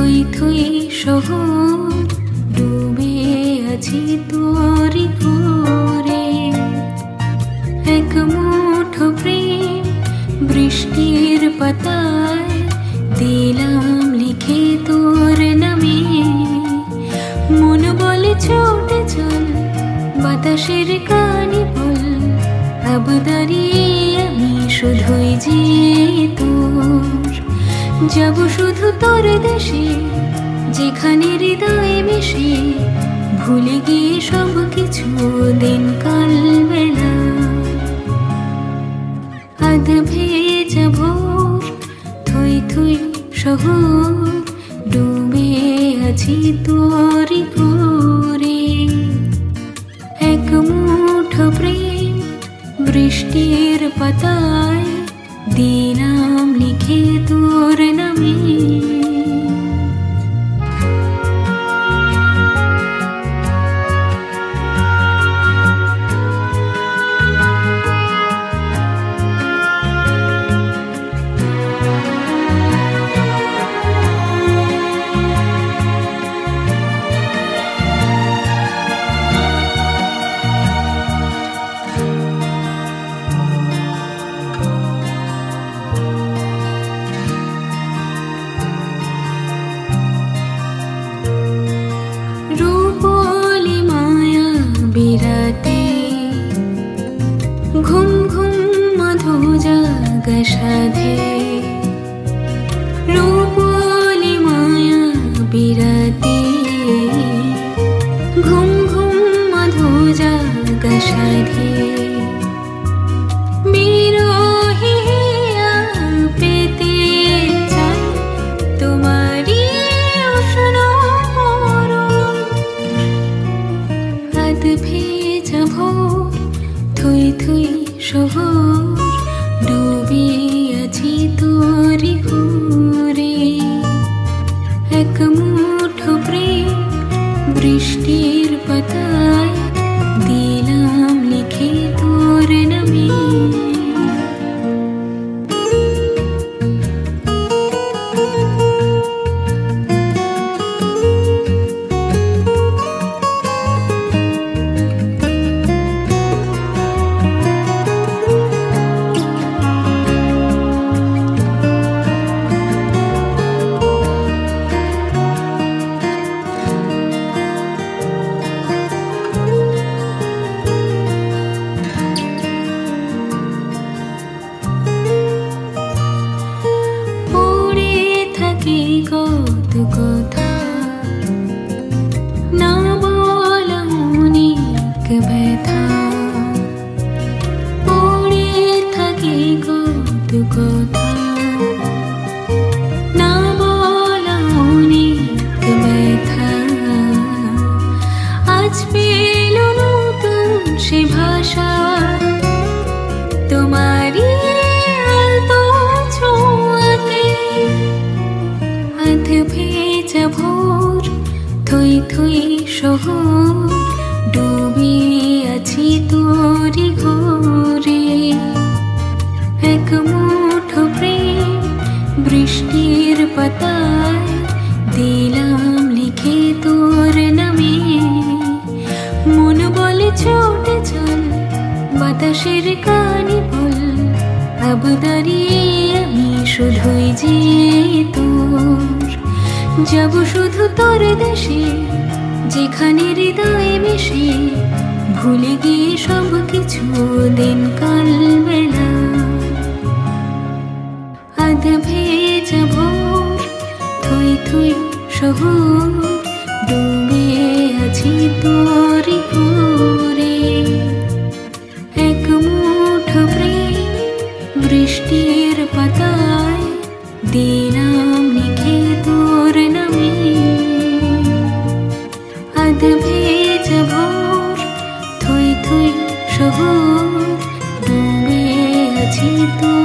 থই থই শহর ডুবে আছি তোরি ঘরে। এক মুঠো প্রেম বৃষ্টির পাতায় দিলাম লিখে তোর নামে। মন বলে ছোটে চল বাতাসের কানে বল, আব দাঁড়িয়ে আমি শুধুই যে তোর। যাব শুধু তোর দেশে যেখানে হৃদয় মিশে, ভুলে গিয়ে সব কিছু দিন কাল বেলা। আধ ভেজা ভোর থই থই শহর ডুবে আছি তোরি ঘরে। এক মুঠো প্রেম বৃষ্টির পাতায় দিলাম লিখে তোর নামে। ঘুম ঘুম মধু জাগা সাধে, রূপলি মায়া বিরাতে। ঘুম ঘুম মধু জাগা সাধে, বিরোহী পেতে চাই তোমারি উষ্ণ মরণ। আধ ভেজা ভোর থই থই শহর ডুবে আছি তোরি ঘরে। এক মুঠো প্রেম বৃষ্টির পাতায় দিলাম লিখে তোর নামে। কথা না বলা অনেক ব্যথা, পড়ে থাকি কত কথা না বলা অনেক ব্যথা। আজ পেল নতুন সে ভাষা তোমারি আলতো ছোঁয়াতে। আধ ভেজা ভোর থই থই শহর ডুবে আছি তোরি ঘরে। এক মুঠো প্রেম বৃষ্টির পাতায় দিলাম লিখে তোর নামে। মন বলে ছোটে চল বাতাসের কানে বল, আব দাঁড়িয়ে আমি শুধুই যে তোর। যাব শুধু তোর দেশে যেখানে হৃদয় মিশে, ভুলে গিয়ে সব কিছু দিন কাল বেলা। আধ ভেজা ভোর থই থই শহর ডুবে আছি তোরি ঘরে। এক মুঠো প্রেম বৃষ্টির পাতায় দিলাম লিখে তোর নামে। আধ ভেজা ভোর থই থই শহর ডুবে আছি তোর